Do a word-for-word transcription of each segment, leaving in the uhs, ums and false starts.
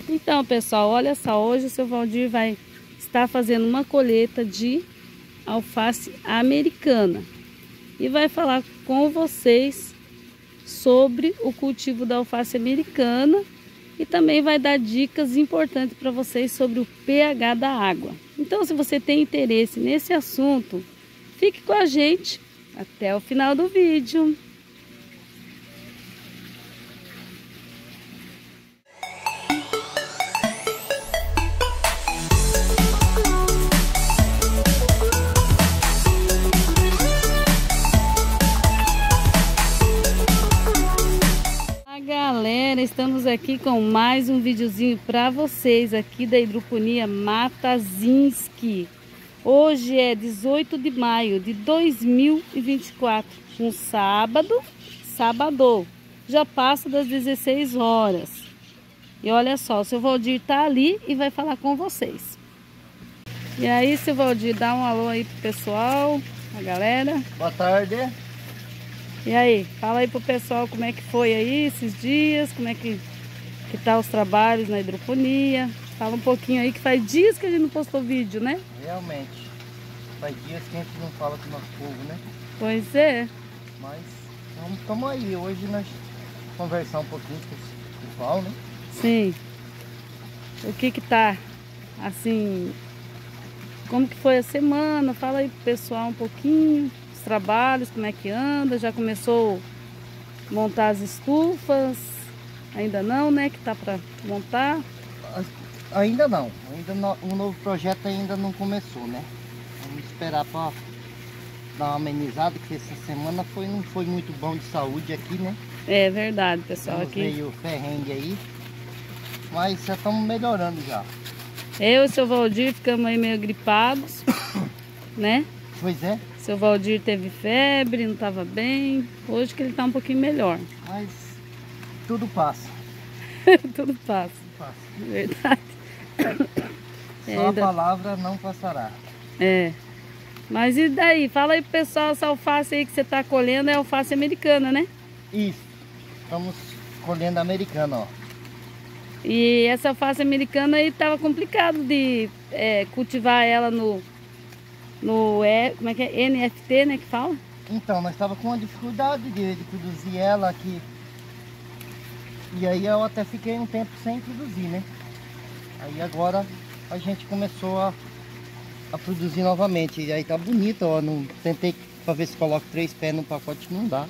Então, pessoal, olha só, hoje o seu Valdir vai estar fazendo uma colheita de alface americana e vai falar com vocês sobre o cultivo da alface americana e também vai dar dicas importantes para vocês sobre o pH da água. Então, se você tem interesse nesse assunto, fique com a gente até o final do vídeo. Galera, estamos aqui com mais um videozinho para vocês aqui da hidroponia Matazinski. Hoje é dezoito de maio de dois mil e vinte e quatro, um sábado, sábado, já passa das dezesseis horas. E olha só, o seu Valdir tá ali e vai falar com vocês. E aí, seu Valdir, dá um alô aí pro pessoal, a galera. Boa tarde. E aí, fala aí pro pessoal como é que foi aí esses dias, como é que, que tá os trabalhos na hidroponia. Fala um pouquinho aí, que faz dias que a gente não postou vídeo, né? Realmente, faz dias que a gente não fala com o nosso povo, né? Pois é. Mas estamos aí, hoje nós vamos conversar um pouquinho com o pessoal, né? Sim. O que que tá, assim, como que foi a semana? Fala aí pro pessoal um pouquinho. Trabalhos, como é que anda, já começou a montar as estufas, ainda não, né, que tá para montar? Ainda não, ainda não, o novo projeto ainda não começou, né? Vamos esperar para dar uma amenizada, que essa semana foi, não foi muito bom de saúde aqui, né? É verdade, pessoal, Estamos aqui meio ferrengue aí, mas já estamos melhorando já. Eu e o seu Valdir ficamos aí meio gripados, né? Pois é. Seu Valdir teve febre, não estava bem. Hoje que ele está um pouquinho melhor. Mas tudo passa. Tudo passa. Tudo passa. Verdade. Só é, ainda... a palavra não passará. É. Mas e daí? Fala aí pro pessoal, essa alface aí que você está colhendo é alface americana, né? Isso. Estamos colhendo americana, ó. E essa alface americana aí estava complicado de é, cultivar ela no... No é, como é que é? N F T, né, que fala? Então, nós estávamos com uma dificuldade de, de produzir ela aqui. E aí eu até fiquei um tempo sem produzir, né? Aí agora a gente começou a, a produzir novamente. E aí tá bonita, ó. Não, tentei para ver se coloco três pés no pacote, não dá.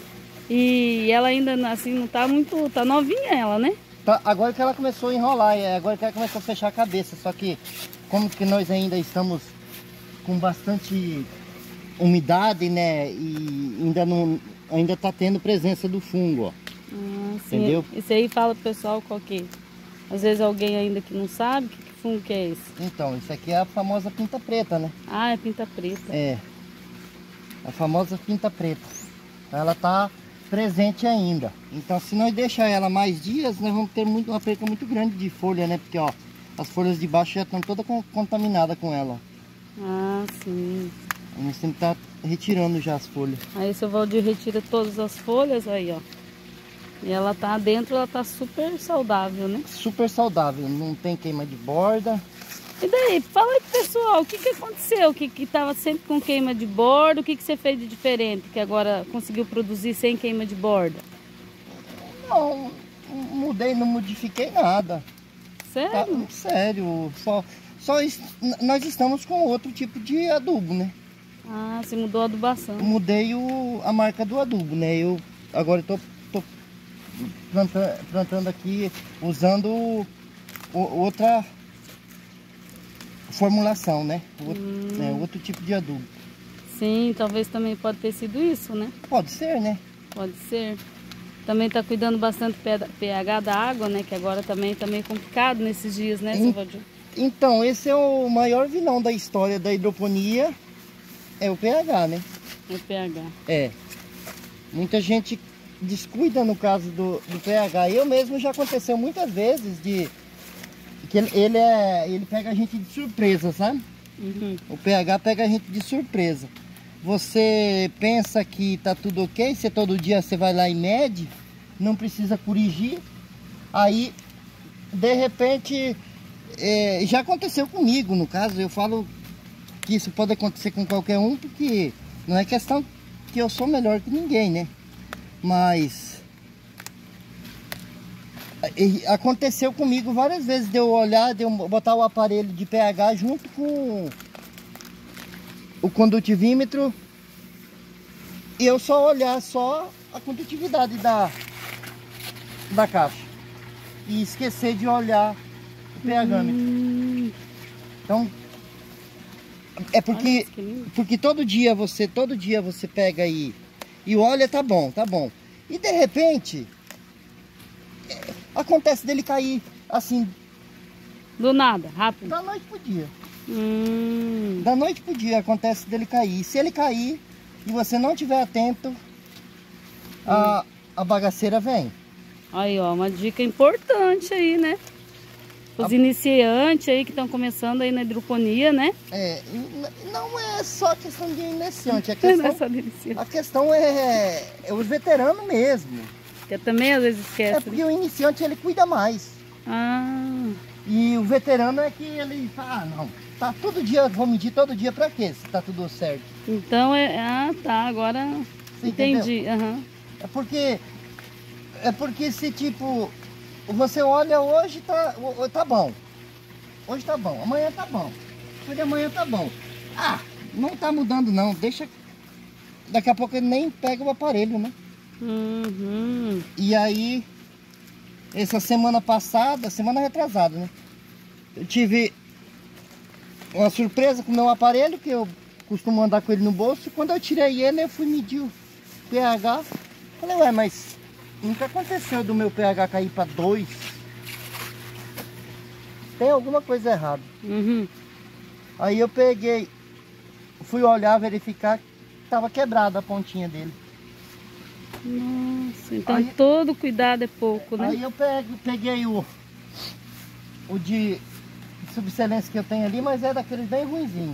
E ela ainda assim não tá muito, tá novinha ela, né? Tá, agora que ela começou a enrolar, agora que ela começou a fechar a cabeça. Só que como que nós ainda estamos com bastante umidade, né, e ainda não, ainda tá tendo presença do fungo, ó. Ah, entendeu? Esse aí fala pro pessoal qual que é. Às vezes alguém ainda que não sabe que, que fungo que é esse. Então, isso aqui é a famosa pinta preta, né? Ah, é pinta preta. É, a famosa pinta preta. Ela tá presente ainda. Então, se nós deixar ela mais dias, nós vamos ter muito, uma perca muito grande de folha, né? Porque, ó, as folhas de baixo já estão todas contaminadas com ela. Ah, sim. Nós temos que estar retirando já as folhas. Aí o seu Valdir retira todas as folhas aí, ó. E ela tá dentro, ela tá super saudável, né? Super saudável, não tem queima de borda. E daí, fala aí pro pessoal, o que que aconteceu? Que, que tava sempre com queima de borda, o que que você fez de diferente? Que agora conseguiu produzir sem queima de borda? Não, mudei, não modifiquei nada. Sério? Tá, sério, só... Só nós estamos com outro tipo de adubo, né? Ah, você mudou a adubação. Eu mudei o, a marca do adubo, né? Eu agora estou plantando, plantando aqui usando o, outra formulação, né? Outro, hum. né? Outro tipo de adubo. Sim, talvez também pode ter sido isso, né? Pode ser, né? Pode ser. Também está cuidando bastante do pH da água, né? Que agora também está meio complicado nesses dias, né, seu Valdir? Então, esse é o maior vilão da história da hidroponia, é o pH, né? O pH. É. Muita gente descuida no caso do, do pH. Eu mesmo já aconteceu muitas vezes de que ele, ele, é, ele pega a gente de surpresa, sabe? Uhum. O pH pega a gente de surpresa. Você pensa que tá tudo ok, você todo dia você vai lá e mede, não precisa corrigir, aí de repente, é, já aconteceu comigo, no caso, eu falo que isso pode acontecer com qualquer um, porque não é questão que eu sou melhor que ninguém, né? Mas aconteceu comigo várias vezes de eu olhar, de eu botar o aparelho de pH junto com o condutivímetro e eu só olhar só a condutividade da, da caixa e esquecer de olhar o pH-metro. Hum. Então é porque, porque todo dia você todo dia você pega aí e olha, tá bom, tá bom. E de repente é, acontece dele cair assim do nada, rápido. Da noite pro dia. Hum. Da noite pro dia acontece dele cair. Se ele cair e você não estiver atento, hum. a, a bagaceira vem. Aí, ó, uma dica importante aí, né? Os a... iniciantes aí que estão começando aí na hidroponia, né? É, não é só questão de iniciante, a questão, não é só de iniciante. A questão é, é os veteranos mesmo. Que também às vezes esquece. É porque o iniciante ele cuida mais. Ah. E o veterano é que ele fala, ah, não, tá todo dia, vou medir todo dia pra quê? Se tá tudo certo. Então é, ah, tá, agora você entendi. Uhum. É porque, é porque se tipo, você olha hoje, tá, tá bom. Hoje tá bom, amanhã tá bom. Depois de amanhã tá bom. Ah, não tá mudando não, deixa, daqui a pouco ele nem pega o aparelho, né? Uhum. E aí, essa semana passada, semana retrasada, né? Eu tive uma surpresa com o meu aparelho, que eu costumo andar com ele no bolso. E quando eu tirei ele, eu fui medir o pH. Falei, ué, mas nunca aconteceu do meu pH cair para dois. Tem alguma coisa errada. Uhum. Aí eu peguei, fui olhar, verificar que estava quebrada a pontinha dele. Nossa, então aí, todo cuidado é pouco, né? Aí eu pego, peguei o, o de subexcelência que eu tenho ali, mas é daqueles bem ruinzinho.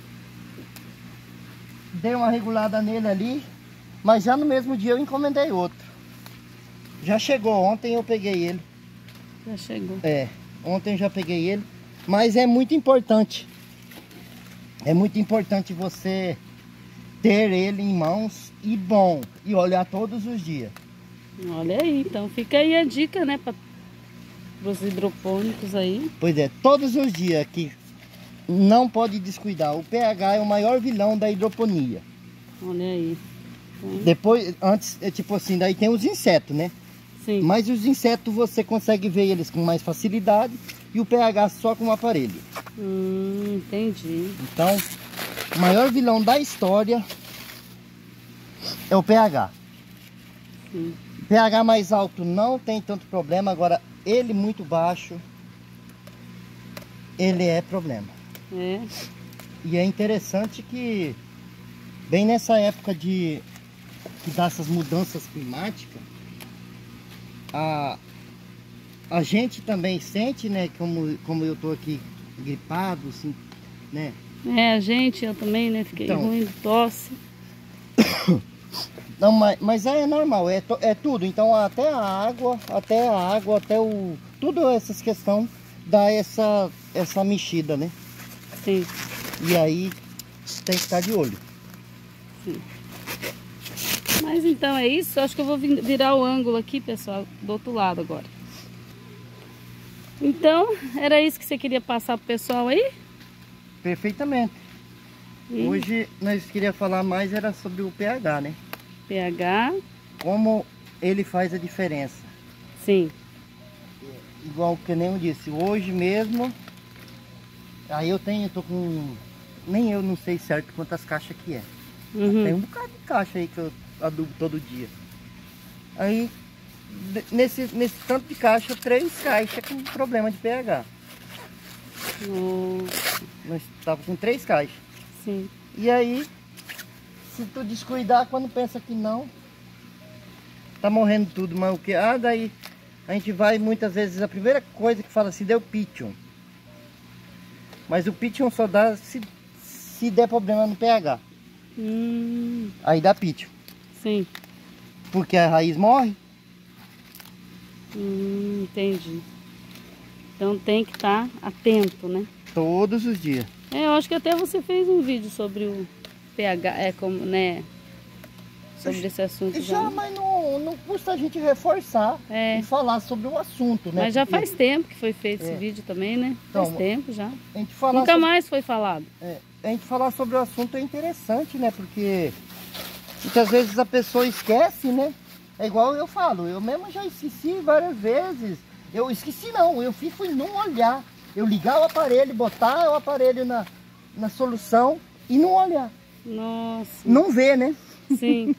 Dei uma regulada nele ali, mas já no mesmo dia eu encomendei outro. Já chegou, ontem eu peguei ele. Já chegou. É, ontem eu já peguei ele, mas é muito importante. É muito importante você ter ele em mãos e bom, e olhar todos os dias. Olha aí, então fica aí a dica, né, para os hidropônicos aí. Pois é, todos os dias que não pode descuidar. O pH é o maior vilão da hidroponia. Olha aí. Então... Depois, antes, é tipo assim, daí tem os insetos, né? Sim. Mas os insetos você consegue ver eles com mais facilidade e o pH só com o aparelho. Hum, entendi. Então, o maior vilão da história é o pH. Sim. pH mais alto não tem tanto problema, agora ele muito baixo, ele é problema. É. E é interessante que bem nessa época de que dá essas mudanças climáticas, a, a gente também sente, né, como, como eu tô aqui gripado, assim, né? É, a gente, eu também, né, fiquei então, ruim, tosse. Não, mas, mas é normal, é, é tudo. Então até a água, até a água, até o... Tudo essas questões dá essa, essa mexida, né? Sim. E aí tem que estar de olho. Sim. Mas então é isso. Acho que eu vou virar o ângulo aqui, pessoal, do outro lado agora. Então, era isso que você queria passar pro pessoal aí? Perfeitamente. E... Hoje nós queríamos falar mais era sobre o pH, né? pH. Como ele faz a diferença. Sim. Igual que nem eu disse, hoje mesmo, aí eu tenho, eu tô com, nem eu não sei certo quantas caixas que é. Uhum. Tem um bocado de caixa aí que eu adubo todo dia. Aí, nesse, nesse tanto de caixa, três caixas com problema de pH. Nossa. Nós estávamos com três caixas. Sim. E aí, se tu descuidar, quando pensa que não, tá morrendo tudo, mas o que? Ah, daí a gente vai muitas vezes, a primeira coisa que fala assim, deu Pythium. Mas o Pythium só dá se, se der problema no pH. Hum. Aí dá Pythium. Sim. Porque a raiz morre. Hum, entendi. Então tem que estar atento, né? Todos os dias. É, eu acho que até você fez um vídeo sobre o pH, é como, né? Sobre esse assunto já. Já, mas não, não custa a gente reforçar é. e falar sobre o assunto, né? Mas já Porque... faz tempo que foi feito é. esse vídeo também, né? Então, faz tempo já. A gente falar Nunca sobre... mais foi falado. É, a gente falar sobre o assunto é interessante, né? Porque muitas vezes a pessoa esquece, né? É igual eu falo, eu mesmo já esqueci várias vezes. Eu esqueci não, eu fui, fui não olhar. Eu ligar o aparelho, botar o aparelho na, na solução e não olhar. Nossa. Não ver, né? Sim.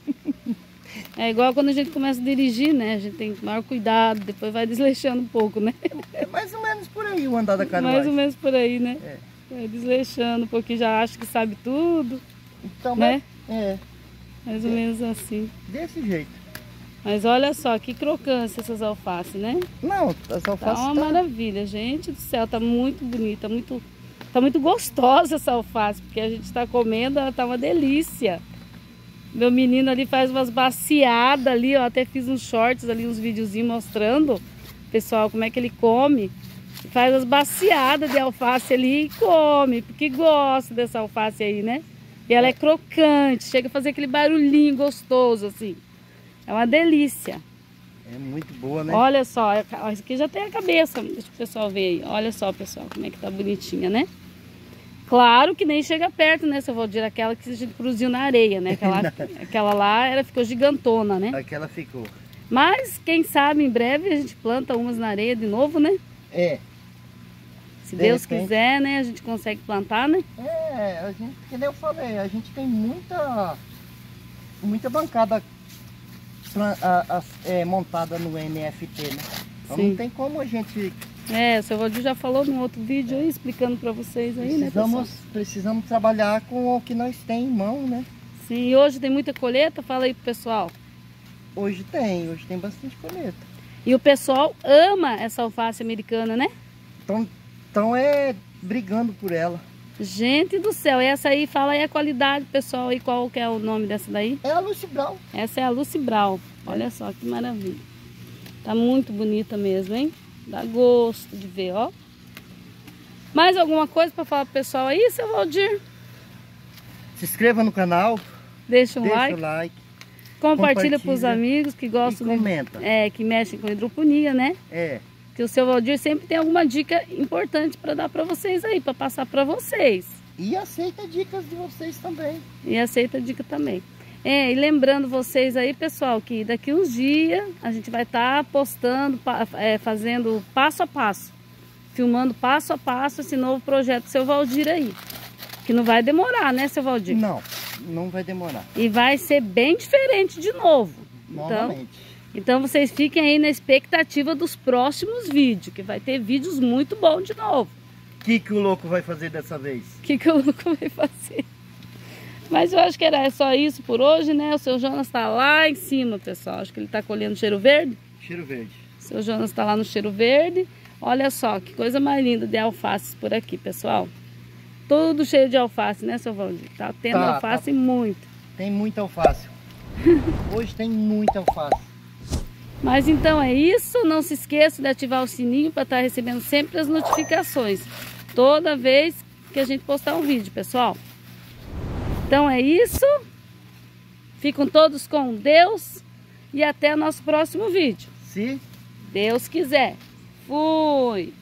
É igual quando a gente começa a dirigir, né? A gente tem maior cuidado, depois vai desleixando um pouco, né? É mais ou menos por aí o andar da carruagem. Mais ou menos por aí, né? É. Vai desleixando, porque já acha que sabe tudo. Então, né? É. Mais ou é. menos assim. Desse jeito. Mas olha só, que crocância essas alfaces, né? Não, as alfaces tá uma tá... maravilha, gente do céu, tá muito bonita, muito, tá muito gostosa essa alface, porque a gente está comendo, ela tá uma delícia. Meu menino ali faz umas baciadas ali, ó, até fiz uns shorts ali, uns videozinhos mostrando, pessoal, como é que ele come. Faz as baciadas de alface ali e come, porque gosta dessa alface aí, né? E ela é crocante, chega a fazer aquele barulhinho gostoso, assim. É uma delícia. É muito boa, né? Olha só, isso aqui já tem a cabeça, deixa o pessoal ver aí. Olha só, pessoal, como é que tá bonitinha, né? Claro que nem chega perto, né, seu Valdir? Aquela que a gente produziu na areia, né? Aquela, aquela lá, ela ficou gigantona, né? Aquela ficou. Mas, quem sabe, em breve a gente planta umas na areia de novo, né? É. Se De Deus repente... quiser, né? A gente consegue plantar, né? É, a gente, que nem eu falei, a gente tem muita, muita bancada a, a, é, montada no N F T, né? Então Sim. não tem como a gente... É, o seu Valdir já falou num outro vídeo aí, explicando pra vocês aí, né, Precisamos, pessoal? precisamos trabalhar com o que nós temos em mão, né? Sim, e hoje tem muita colheita? Fala aí pro pessoal. Hoje tem, hoje tem bastante colheita. E o pessoal ama essa alface americana, né? Então, então é brigando por ela. Gente do céu, essa aí, fala aí a qualidade, pessoal, aí qual que é o nome dessa daí? É a Lucy Brown. Essa é a Lucy Brown. Olha só que maravilha. Tá muito bonita mesmo, hein? Dá gosto de ver, ó. Mais alguma coisa para falar pro pessoal aí, seu Valdir? Se inscreva no canal. Deixa um deixa like. o like. Compartilha para os amigos que gostam. E comenta. De, é, que mexem com hidroponia, né? É. Que o seu Valdir sempre tem alguma dica importante para dar para vocês aí, para passar para vocês. E aceita dicas de vocês também. E aceita dica também. É, e lembrando vocês aí, pessoal, que daqui uns dias a gente vai estar tá postando, é, fazendo passo a passo, filmando passo a passo esse novo projeto do seu Valdir aí. Que não vai demorar, né, seu Valdir? Não, não vai demorar. E vai ser bem diferente de novo. Novamente. Então, então vocês fiquem aí na expectativa dos próximos vídeos, que vai ter vídeos muito bons de novo. O que, que o louco vai fazer dessa vez? O que, que o louco vai fazer? Mas eu acho que era só isso por hoje, né? O seu Jonas tá lá em cima, pessoal. Acho que ele tá colhendo cheiro verde. Cheiro verde. O seu Jonas tá lá no cheiro verde. Olha só, que coisa mais linda de alfaces por aqui, pessoal. Tudo cheio de alface, né, seu Valdir? Tá tendo tá, alface tá. muito. Tem muita alface. Hoje tem muita alface. Mas então é isso. Não se esqueça de ativar o sininho para estar recebendo sempre as notificações. Toda vez que a gente postar um vídeo, pessoal. Então é isso. Ficam todos com Deus. E até o nosso próximo vídeo. Se Deus quiser. Fui!